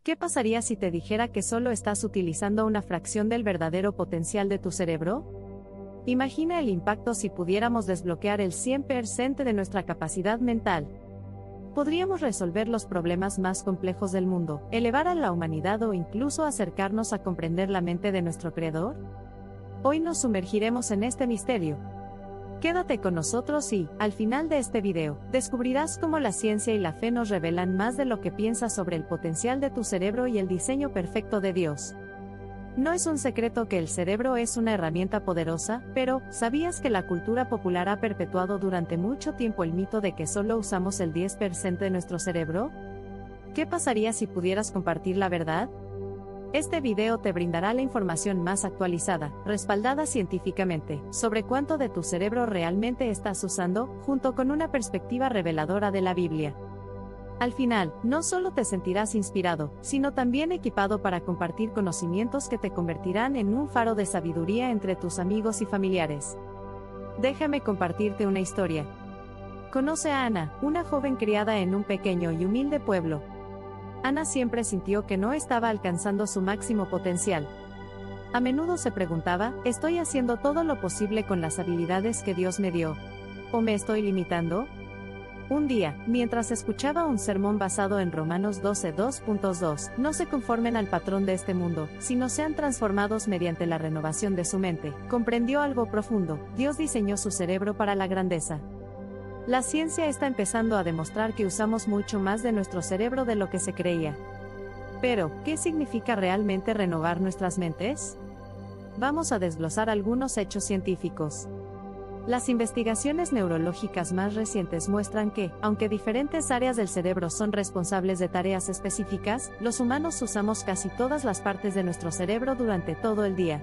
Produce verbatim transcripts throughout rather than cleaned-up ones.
¿Qué pasaría si te dijera que solo estás utilizando una fracción del verdadero potencial de tu cerebro? Imagina el impacto si pudiéramos desbloquear el cien por ciento de nuestra capacidad mental. Podríamos resolver los problemas más complejos del mundo, elevar a la humanidad o incluso acercarnos a comprender la mente de nuestro Creador. Hoy nos sumergiremos en este misterio. Quédate con nosotros y, al final de este video, descubrirás cómo la ciencia y la fe nos revelan más de lo que piensas sobre el potencial de tu cerebro y el diseño perfecto de Dios. No es un secreto que el cerebro es una herramienta poderosa, pero, ¿sabías que la cultura popular ha perpetuado durante mucho tiempo el mito de que solo usamos el diez por ciento de nuestro cerebro? ¿Qué pasaría si pudieras compartir la verdad? Este video te brindará la información más actualizada, respaldada científicamente, sobre cuánto de tu cerebro realmente estás usando, junto con una perspectiva reveladora de la Biblia. Al final, no solo te sentirás inspirado, sino también equipado para compartir conocimientos que te convertirán en un faro de sabiduría entre tus amigos y familiares. Déjame compartirte una historia. Conoce a Ana, una joven criada en un pequeño y humilde pueblo. Ana siempre sintió que no estaba alcanzando su máximo potencial. A menudo se preguntaba, ¿estoy haciendo todo lo posible con las habilidades que Dios me dio? ¿O me estoy limitando? Un día, mientras escuchaba un sermón basado en Romanos doce dos punto dos, no se conformen al patrón de este mundo, sino sean transformados mediante la renovación de su mente, comprendió algo profundo: Dios diseñó su cerebro para la grandeza. La ciencia está empezando a demostrar que usamos mucho más de nuestro cerebro de lo que se creía. Pero, ¿qué significa realmente renovar nuestras mentes? Vamos a desglosar algunos hechos científicos. Las investigaciones neurológicas más recientes muestran que, aunque diferentes áreas del cerebro son responsables de tareas específicas, los humanos usamos casi todas las partes de nuestro cerebro durante todo el día.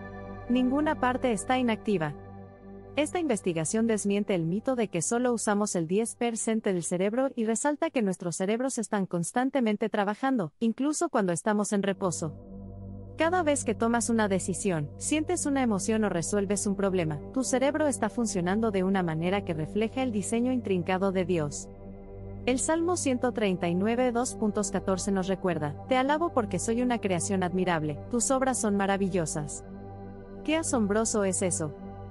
Ninguna parte está inactiva. Esta investigación desmiente el mito de que solo usamos el diez por ciento del cerebro y resalta que nuestros cerebros están constantemente trabajando, incluso cuando estamos en reposo. Cada vez que tomas una decisión, sientes una emoción o resuelves un problema, tu cerebro está funcionando de una manera que refleja el diseño intrincado de Dios. El Salmo ciento treinta y nueve dos punto catorce nos recuerda: Te alabo porque soy una creación admirable, tus obras son maravillosas. ¡Qué asombroso es eso!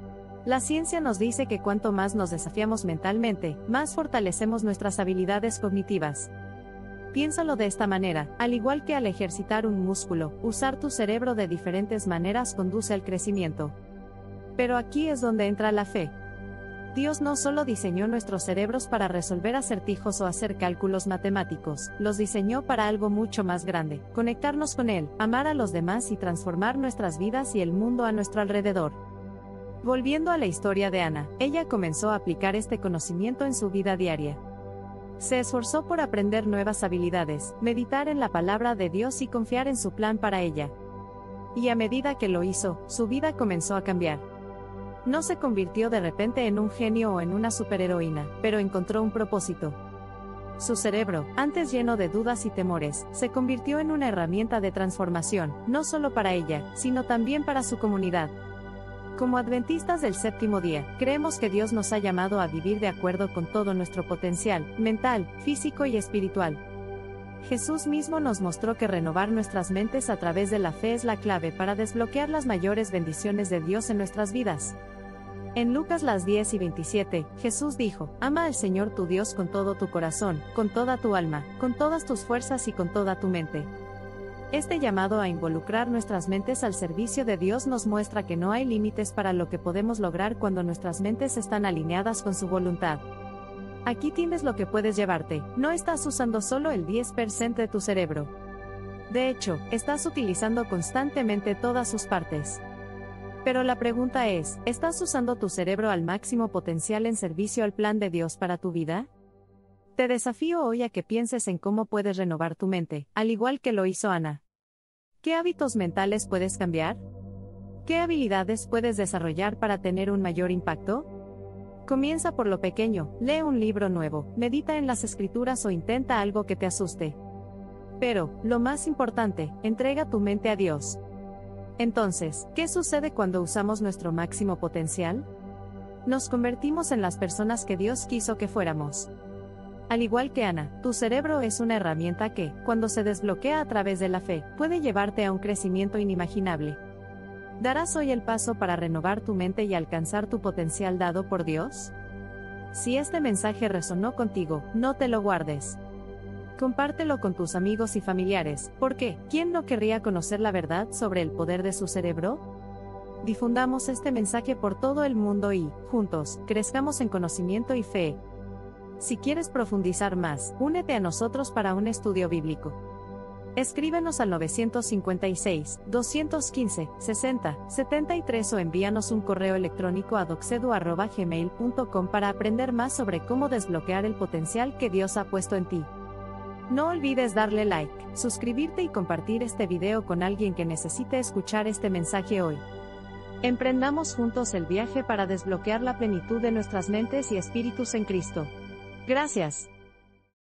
La ciencia nos dice que cuanto más nos desafiamos mentalmente, más fortalecemos nuestras habilidades cognitivas. Piénsalo de esta manera: al igual que al ejercitar un músculo, usar tu cerebro de diferentes maneras conduce al crecimiento. Pero aquí es donde entra la fe. Dios no solo diseñó nuestros cerebros para resolver acertijos o hacer cálculos matemáticos, los diseñó para algo mucho más grande: conectarnos con Él, amar a los demás y transformar nuestras vidas y el mundo a nuestro alrededor. Volviendo a la historia de Ana, ella comenzó a aplicar este conocimiento en su vida diaria. Se esforzó por aprender nuevas habilidades, meditar en la palabra de Dios y confiar en su plan para ella. Y a medida que lo hizo, su vida comenzó a cambiar. No se convirtió de repente en un genio o en una superheroína, pero encontró un propósito. Su cerebro, antes lleno de dudas y temores, se convirtió en una herramienta de transformación, no solo para ella, sino también para su comunidad. Como adventistas del séptimo día, creemos que Dios nos ha llamado a vivir de acuerdo con todo nuestro potencial, mental, físico y espiritual. Jesús mismo nos mostró que renovar nuestras mentes a través de la fe es la clave para desbloquear las mayores bendiciones de Dios en nuestras vidas. En Lucas las diez y veintisiete, Jesús dijo: Ama al Señor tu Dios con todo tu corazón, con toda tu alma, con todas tus fuerzas y con toda tu mente. Este llamado a involucrar nuestras mentes al servicio de Dios nos muestra que no hay límites para lo que podemos lograr cuando nuestras mentes están alineadas con su voluntad. Aquí tienes lo que puedes llevarte: no estás usando solo el diez por ciento de tu cerebro. De hecho, estás utilizando constantemente todas sus partes. Pero la pregunta es, ¿estás usando tu cerebro al máximo potencial en servicio al plan de Dios para tu vida? Te desafío hoy a que pienses en cómo puedes renovar tu mente, al igual que lo hizo Ana. ¿Qué hábitos mentales puedes cambiar? ¿Qué habilidades puedes desarrollar para tener un mayor impacto? Comienza por lo pequeño: lee un libro nuevo, medita en las escrituras o intenta algo que te asuste. Pero, lo más importante, entrega tu mente a Dios. Entonces, ¿qué sucede cuando usamos nuestro máximo potencial? Nos convertimos en las personas que Dios quiso que fuéramos. Al igual que Ana, tu cerebro es una herramienta que, cuando se desbloquea a través de la fe, puede llevarte a un crecimiento inimaginable. ¿Darás hoy el paso para renovar tu mente y alcanzar tu potencial dado por Dios? Si este mensaje resonó contigo, no te lo guardes. Compártelo con tus amigos y familiares, porque, ¿quién no querría conocer la verdad sobre el poder de su cerebro? Difundamos este mensaje por todo el mundo y, juntos, crezcamos en conocimiento y fe. Si quieres profundizar más, únete a nosotros para un estudio bíblico. Escríbenos al nueve cinco seis, dos uno cinco, seis cero, siete tres o envíanos un correo electrónico a doxedu arroba gmail punto com para aprender más sobre cómo desbloquear el potencial que Dios ha puesto en ti. No olvides darle like, suscribirte y compartir este video con alguien que necesite escuchar este mensaje hoy. Emprendamos juntos el viaje para desbloquear la plenitud de nuestras mentes y espíritus en Cristo. Gracias.